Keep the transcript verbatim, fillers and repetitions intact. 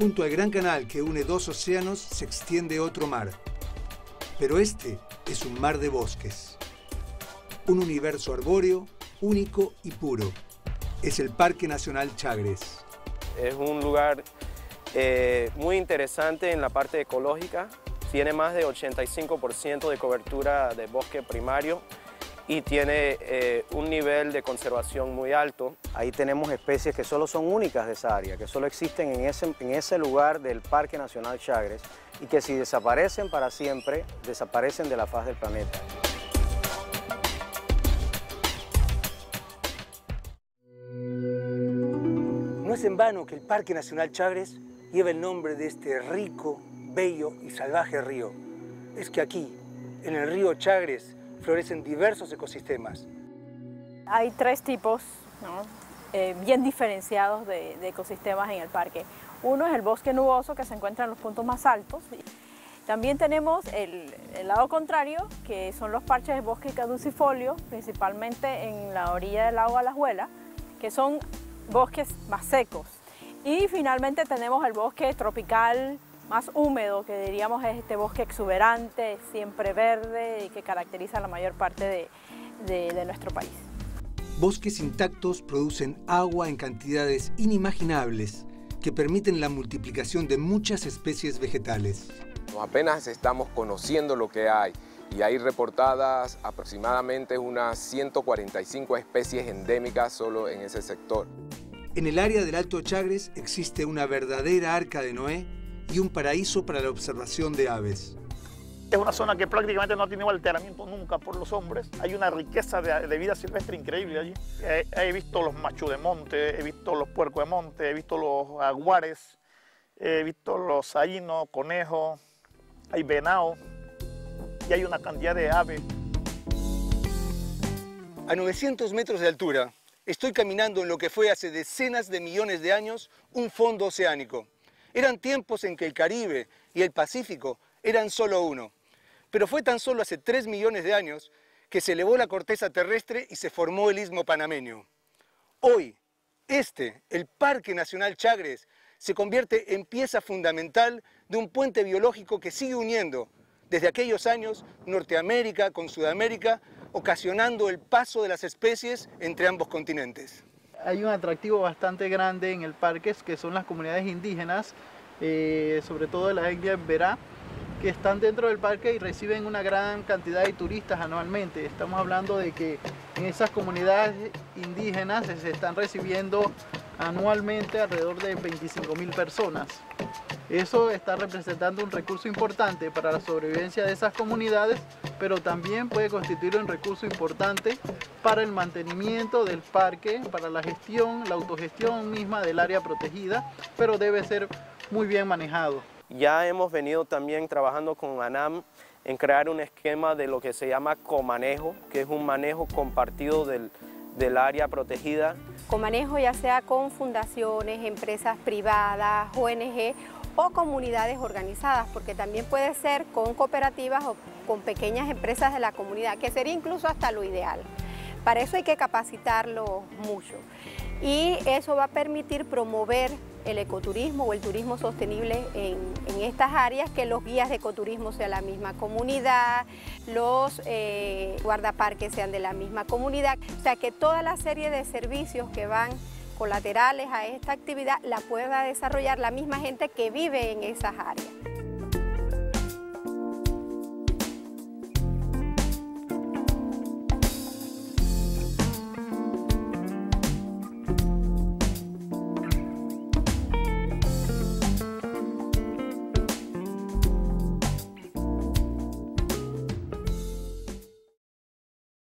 Junto al gran canal que une dos océanos se extiende otro mar. Pero este es un mar de bosques. Un universo arbóreo, único y puro. Es el Parque Nacional Chagres. Es un lugar eh, muy interesante en la parte ecológica. Tiene más de ochenta y cinco por ciento de cobertura de bosque primario y tiene eh, un nivel de conservación muy alto. Ahí tenemos especies que solo son únicas de esa área, que solo existen en ese, en ese lugar del Parque Nacional Chagres y que si desaparecen para siempre, desaparecen de la faz del planeta. No es en vano que el Parque Nacional Chagres lleva el nombre de este rico, bello y salvaje río. Es que aquí, en el río Chagres, florecen diversos ecosistemas. Hay tres tipos, ¿no? eh, bien diferenciados de, de ecosistemas en el parque. Uno es el bosque nuboso, que se encuentra en los puntos más altos. También tenemos el, el lado contrario, que son los parches de bosque caducifolio, principalmente en la orilla del lago Alajuela, que son bosques más secos. Y finalmente tenemos el bosque tropical más húmedo, que diríamos es este bosque exuberante, siempre verde y que caracteriza la mayor parte de, de, de nuestro país. Bosques intactos producen agua en cantidades inimaginables que permiten la multiplicación de muchas especies vegetales. Apenas estamos conociendo lo que hay y hay reportadas aproximadamente unas ciento cuarenta y cinco especies endémicas solo en ese sector. En el área del Alto Chagres existe una verdadera arca de Noé y un paraíso para la observación de aves. Es una zona que prácticamente no ha tenido alteramiento nunca por los hombres. Hay una riqueza de, de vida silvestre increíble allí. He, he visto los machos de monte, he visto los puercos de monte, he visto los jaguares, he visto los saínos, conejos, hay venado y hay una cantidad de aves. A novecientos metros de altura, estoy caminando en lo que fue hace decenas de millones de años un fondo oceánico. Eran tiempos en que el Caribe y el Pacífico eran solo uno. Pero fue tan solo hace tres millones de años que se elevó la corteza terrestre y se formó el Istmo Panameño. Hoy, este, el Parque Nacional Chagres, se convierte en pieza fundamental de un puente biológico que sigue uniendo, desde aquellos años, Norteamérica con Sudamérica, ocasionando el paso de las especies entre ambos continentes. Hay un atractivo bastante grande en el parque, que son las comunidades indígenas, eh, sobre todo de la etnia Berá, que están dentro del parque y reciben una gran cantidad de turistas anualmente. Estamos hablando de que en esas comunidades indígenas se están recibiendo anualmente alrededor de veinticinco mil personas. Eso está representando un recurso importante para la sobrevivencia de esas comunidades, pero también puede constituir un recurso importante para el mantenimiento del parque, para la gestión, la autogestión misma del área protegida, pero debe ser muy bien manejado. Ya hemos venido también trabajando con ANAM en crear un esquema de lo que se llama comanejo, que es un manejo compartido del, del área protegida. Comanejo ya sea con fundaciones, empresas privadas, O N G o comunidades organizadas, porque también puede ser con cooperativas o con pequeñas empresas de la comunidad, que sería incluso hasta lo ideal. Para eso hay que capacitarlo mucho y eso va a permitir promover el ecoturismo o el turismo sostenible en, en estas áreas, que los guías de ecoturismo sean la misma comunidad, los eh, guardaparques sean de la misma comunidad, o sea que toda la serie de servicios que van colaterales a esta actividad la pueda desarrollar la misma gente que vive en esas áreas.